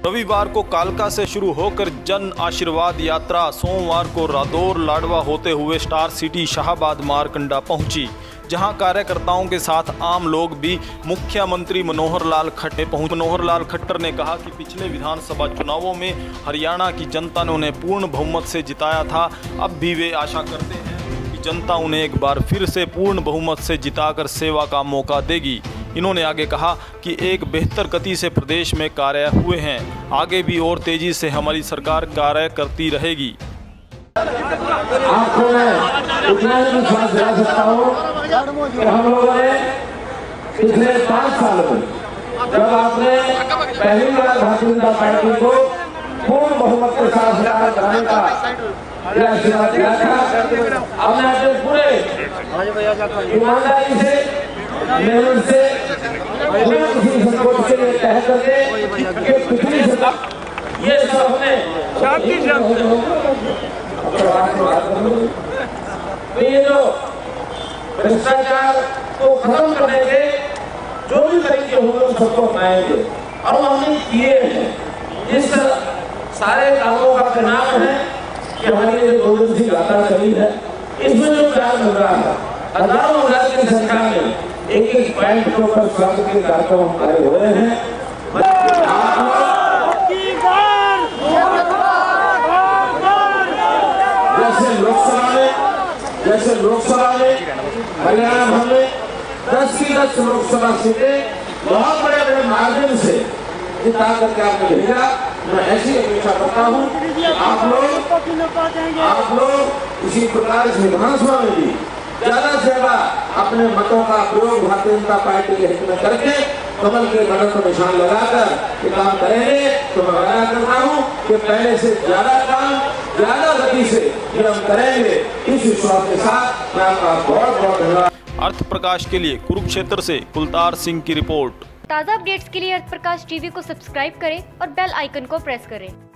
रविवार को कालका से शुरू होकर जन आशीर्वाद यात्रा सोमवार को रादौर लाडवा होते हुए स्टार सिटी शाहाबाद मारकंडा पहुंची, जहां कार्यकर्ताओं के साथ आम लोग भी मुख्यमंत्री मनोहर लाल खट्टर पहुंचे। मनोहर लाल खट्टर ने कहा कि पिछले विधानसभा चुनावों में हरियाणा की जनता ने उन्हें पूर्ण बहुमत से जिताया था। अब भी वे आशा करते हैं कि जनता उन्हें एक बार फिर से पूर्ण बहुमत से जिताकर सेवा का मौका देगी। इन्होंने आगे कहा कि एक बेहतर गति से प्रदेश में कार्य हुए हैं, आगे भी और तेजी से हमारी सरकार कार्य करती रहेगी। आपको मैं इतना ही विश्वास दिला सकता हूँ कि हम लोगों ने पिछले 5 सालों में जब आपने पहली बार भारतीय जनता पार्टी को पूर्ण बहुमत के साथ सरकार बनाने का आशीर्वाद दिया था, हमने अपने पूरे ईमानदारी से, मेहनत से, बिना किसी संकोच के लिए तय करके कि पिछली सरकार ये सब हमने तो ये जो भ्रष्टाचार को खत्म करने के जो भी तरीके होंगे उन सबको अपनाएंगे और हमने किए हैं। इस सारे कामों का परिणाम है कि हमारी जो 2 दिन से यात्रा चली है, इसमें जो प्यार मिल रहा है, हजारों हजार की संख्या में एक पॉइंट के ऊपर स्वागत के कार्यक्रम हमारे हो रहे हैं। जैसे लोकसभा में हरियाणा भर में 10 की 10 लोकसभा सीटें बहुत बड़े बड़े मार्जिन से जिता करके आपने भेजा। मैं ऐसी अपेक्षा करता हूँ आप लोग इसी प्रकार इस विधानसभा में भी ज्यादा से ज्यादा अपने मतों का प्रयोग भारतीय जनता पार्टी के हित में करके कमल के बटन पर निशान लगाकर ये काम करेंगे। तो मैं वादा करता हूँ कि पहले से ज्यादा काम ज्यादा गति से ये हम करेंगे। इस विश्वास के साथ मैं आपका बहुत बहुत धन्यवाद। अर्थ प्रकाश के लिए कुरुक्षेत्र से कुलतार सिंह की रिपोर्ट। ताज़ा अपडेट्स के लिए अर्थ प्रकाश टीवी को सब्सक्राइब करें और बेल आइकन को प्रेस करें।